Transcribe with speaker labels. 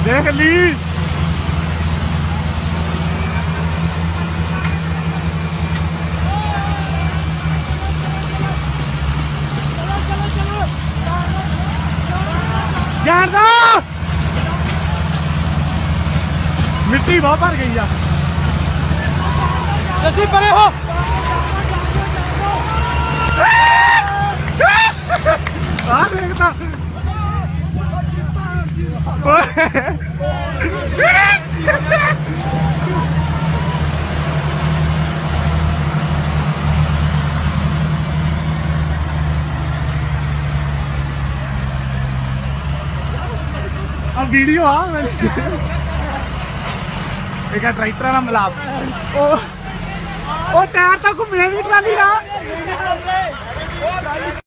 Speaker 1: देख ली जान दो मिट्टी बहुत भर गई है जैसी परे हो देखता अब वीडियो हाँ एक ट्रैक्टर ना मिलाप ओ टायर तो घूमने भी ट्राली रहा